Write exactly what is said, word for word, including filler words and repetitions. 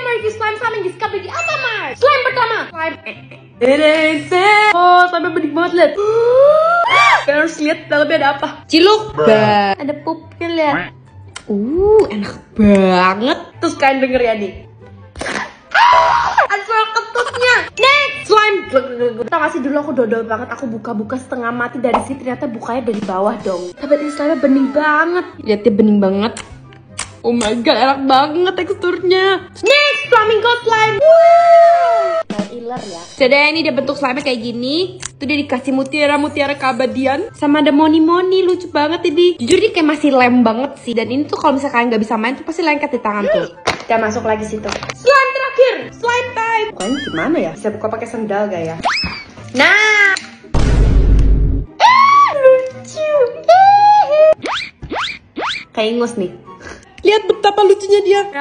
review slime sama yang discovery di Alfamart. Slime pertama, slime Erengseng. Oh, slime bening banget, lihat. Kalian harus lihat dalamnya ada apa. Ciluk. Bah. Ada pupnya, lihat. Uh, enak banget. Terus kalian denger ya nih. Ada suara ketutnya. Next, slime. Tau gak sih, dulu aku dodol banget. Aku buka-buka setengah mati dari sini. Ternyata bukanya dari bawah dong. Tapi ini slime bening banget. Lihat dia bening banget. Oh my god, enak banget teksturnya. Next, flamingo slime. Wow. Iler ya. Jadi ini dia bentuk slime kayak gini. Tuh dia dikasih mutiara-mutiara keabadian. Sama ada moni-moni, lucu banget ini. Jujur dia kayak masih lem banget sih. Dan ini tuh kalau misalkan kalian nggak bisa main tuh pasti lengket di tangan tuh. Kita masuk lagi situ. Slime terakhir, slime time. Bukan gimana ya? Bisa buka pakai sendal gak ya? Nah. Ah, lucu. Kayak ingus nih. Lihat betapa lucunya dia.